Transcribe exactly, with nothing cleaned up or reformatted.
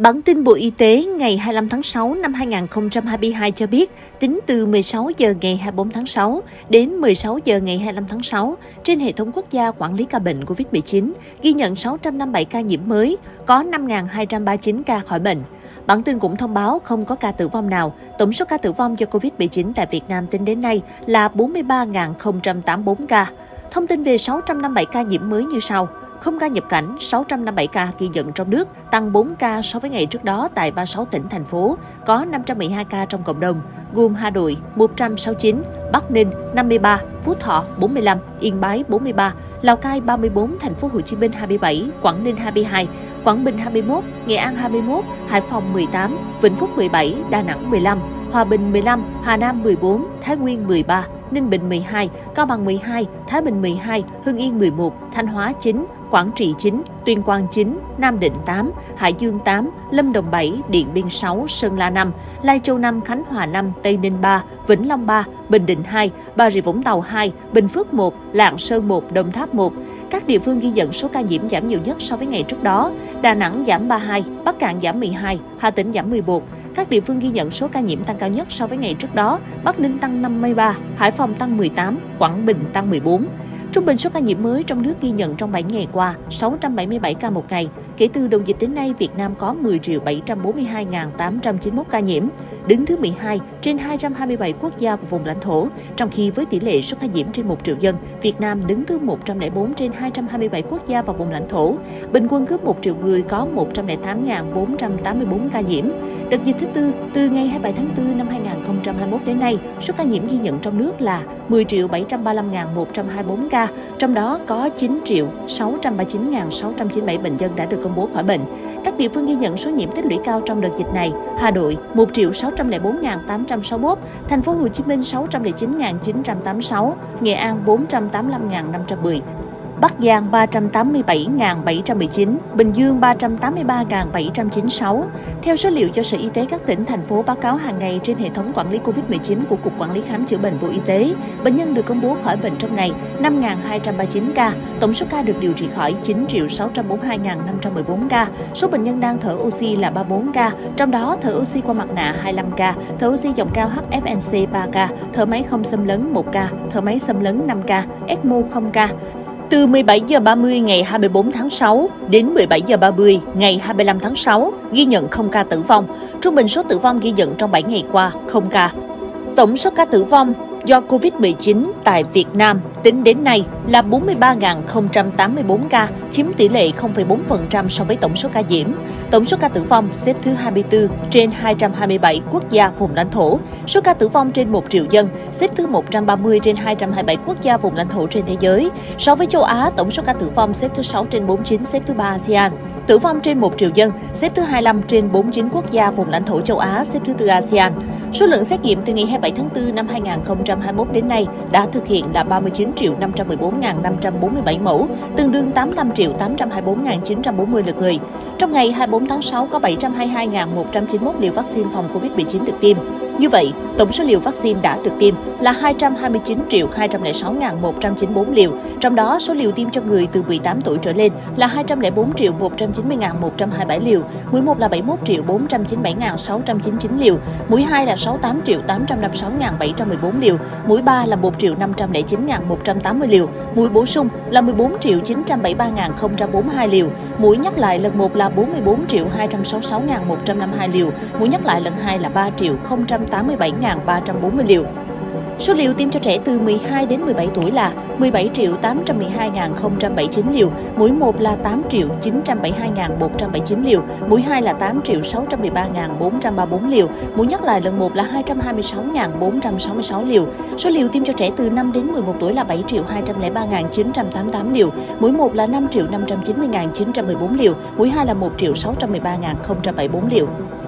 Bản tin Bộ Y tế ngày hai mươi lăm tháng sáu năm hai nghìn không trăm hai mươi hai cho biết, tính từ mười sáu giờ ngày hai mươi bốn tháng sáu đến mười sáu giờ ngày hai mươi lăm tháng sáu, trên hệ thống quốc gia quản lý ca bệnh covid mười chín, ghi nhận sáu trăm năm mươi bảy ca nhiễm mới, có năm nghìn hai trăm ba mươi chín ca khỏi bệnh. Bản tin cũng thông báo không có ca tử vong nào. Tổng số ca tử vong do covid mười chín tại Việt Nam tính đến nay là bốn mươi ba nghìn không trăm tám mươi tư ca. Thông tin về sáu trăm năm mươi bảy ca nhiễm mới như sau. Không ca nhập cảnh, sáu trăm năm mươi bảy ca ghi nhận trong nước, tăng bốn ca so với ngày trước đó tại ba mươi sáu tỉnh, thành phố. Có năm trăm mười hai ca trong cộng đồng, gồm Hà Nội một trăm sáu mươi chín, Bắc Ninh năm mươi ba, Phú Thọ bốn mươi lăm, Yên Bái bốn mươi ba, Lào Cai ba mươi tư, Thành phố Hồ Chí Minh hai mươi bảy, Quảng Ninh hai mươi hai, Quảng Bình hai mươi mốt, Nghệ An hai mươi mốt, Hải Phòng mười tám, Vĩnh Phúc mười bảy, Đà Nẵng mười lăm, Hòa Bình mười lăm, Hà Nam mười bốn, Thái Nguyên mười ba, Ninh Bình mười hai, Cao Bằng mười hai, Thái Bình mười hai, Hưng Yên mười một, Thanh Hóa chín, Quảng Trị chín, Tuyên Quang chín, Nam Định tám, Hải Dương tám, Lâm Đồng bảy, Điện Biên sáu, Sơn La năm, Lai Châu năm, Khánh Hòa năm, Tây Ninh ba, Vĩnh Long ba, Bình Định hai, Bà Rịa Vũng Tàu hai, Bình Phước một, Lạng Sơn một, Đồng Tháp một. Các địa phương ghi nhận số ca nhiễm giảm nhiều nhất so với ngày trước đó. Đà Nẵng giảm ba mươi hai, Bắc Cạn giảm mười hai, Hà Tĩnh giảm mười một. Các địa phương ghi nhận số ca nhiễm tăng cao nhất so với ngày trước đó. Bắc Ninh tăng năm mươi ba, Hải Phòng tăng mười tám, Quảng Bình tăng mười bốn. Trung bình số ca nhiễm mới trong nước ghi nhận trong bảy ngày qua, sáu trăm bảy mươi bảy ca một ngày. Kể từ đầu dịch đến nay, Việt Nam có mười triệu bảy trăm bốn mươi hai nghìn tám trăm chín mươi mốt ca nhiễm, đứng thứ mười hai trên hai trăm hai mươi bảy quốc gia và vùng lãnh thổ. Trong khi với tỷ lệ số ca nhiễm trên một triệu dân, Việt Nam đứng thứ một trăm lẻ bốn trên hai trăm hai mươi bảy quốc gia và vùng lãnh thổ. Bình quân cứ một triệu người có một trăm lẻ tám nghìn bốn trăm tám mươi tư ca nhiễm. Đợt dịch thứ tư, từ ngày hai mươi bảy tháng tư năm hai nghìn không trăm hai mươi mốt đến nay, số ca nhiễm ghi nhận trong nước là mười triệu bảy trăm ba mươi lăm nghìn một trăm hai mươi tư ca, trong đó có chín triệu sáu trăm ba mươi chín nghìn sáu trăm chín mươi bảy bệnh nhân đã được công bố khỏi bệnh. Các địa phương ghi nhận số nhiễm tích lũy cao trong đợt dịch này: Hà Nội một triệu sáu trăm lẻ bốn nghìn tám trăm sáu mươi mốt, Thành phố Hồ Chí Minh sáu trăm lẻ chín nghìn chín trăm tám mươi sáu, Nghệ An bốn trăm tám mươi lăm nghìn năm trăm mười. Bắc Giang ba trăm tám mươi bảy nghìn bảy trăm mười chín, Bình Dương ba trăm tám mươi ba nghìn bảy trăm chín mươi sáu. Theo số liệu do Sở Y tế các tỉnh, thành phố báo cáo hàng ngày trên hệ thống quản lý covid mười chín của Cục Quản lý Khám chữa bệnh Bộ Y tế, bệnh nhân được công bố khỏi bệnh trong ngày năm nghìn hai trăm ba mươi chín ca, tổng số ca được điều trị khỏi chín triệu sáu trăm bốn mươi hai nghìn năm trăm mười bốn ca, số bệnh nhân đang thở oxy là ba mươi tư ca, trong đó thở oxy qua mặt nạ hai mươi lăm ca, thở oxy dòng cao hát ép en xê ba ca, thở máy không xâm lấn một ca, thở máy xâm lấn năm ca, ECMO không ca. Từ mười bảy giờ ba mươi ngày hai mươi tư tháng sáu đến mười bảy giờ ba mươi ngày hai mươi lăm tháng sáu, ghi nhận không ca tử vong. Trung bình số tử vong ghi nhận trong bảy ngày qua, không ca. Tổng số ca tử vong do covid mười chín tại Việt Nam tính đến nay là bốn mươi ba nghìn không trăm tám mươi tư ca, chiếm tỷ lệ không phẩy bốn phần trăm so với tổng số ca nhiễm. Tổng số ca tử vong xếp thứ hai mươi tư trên hai trăm hai mươi bảy quốc gia vùng lãnh thổ. Số ca tử vong trên một triệu dân xếp thứ một trăm ba mươi trên hai trăm hai mươi bảy quốc gia vùng lãnh thổ trên thế giới. So với châu Á, tổng số ca tử vong xếp thứ sáu trên bốn mươi chín, xếp thứ ba a sê an. Tử vong trên một triệu dân xếp thứ hai mươi lăm trên bốn mươi chín quốc gia vùng lãnh thổ châu Á, xếp thứ tư a sê an. Số lượng xét nghiệm từ ngày hai mươi bảy tháng tư năm hai nghìn không trăm hai mươi mốt đến nay đã thực hiện là ba mươi chín triệu năm trăm mười bốn nghìn năm trăm bốn mươi bảy mẫu, tương đương tám mươi lăm triệu tám trăm hai mươi tư nghìn chín trăm bốn mươi lượt người. Trong ngày hai mươi tư tháng sáu có bảy trăm hai mươi hai nghìn một trăm chín mươi mốt liều vaccine phòng covid mười chín được tiêm. Như vậy, tổng số liều vaccine đã được tiêm là hai trăm hai mươi chín triệu hai trăm lẻ sáu nghìn một trăm chín mươi tư liều. Trong đó, số liều tiêm cho người từ mười tám tuổi trở lên là hai trăm lẻ bốn triệu một trăm chín mươi nghìn một trăm hai mươi bảy liều, mũi một là bảy mươi mốt triệu bốn trăm chín mươi bảy nghìn sáu trăm chín mươi chín liều, mũi hai là sáu mươi tám triệu tám trăm năm mươi sáu nghìn bảy trăm mười bốn liều, mũi ba là một triệu năm trăm lẻ chín nghìn một trăm tám mươi liều, mũi bổ sung là mười bốn triệu chín trăm bảy mươi ba nghìn không trăm bốn mươi hai liều, mũi nhắc lại lần một là bốn mươi bốn triệu hai trăm sáu mươi sáu nghìn một trăm năm mươi hai liều, mũi nhắc lại lần hai là ba triệu không trăm tám mươi bảy nghìn ba trăm bốn mươi liều. Số liều tiêm cho trẻ từ mười hai đến mười bảy tuổi là mười bảy triệu tám trăm mười hai nghìn không trăm bảy mươi chín liều, mũi một là tám triệu chín trăm bảy mươi hai nghìn một trăm bảy mươi chín liều, mũi hai là tám triệu sáu trăm mười ba nghìn bốn trăm ba mươi tư liều, mũi nhắc lại lần một là hai trăm hai mươi sáu nghìn bốn trăm sáu mươi sáu liều. Số liều tiêm cho trẻ từ năm đến mười một tuổi là bảy triệu hai trăm lẻ ba nghìn chín trăm tám mươi tám liều, mũi một là năm triệu năm trăm chín mươi nghìn chín trăm mười bốn liều, mũi hai là một triệu sáu trăm mười ba nghìn không trăm bảy mươi tư liều.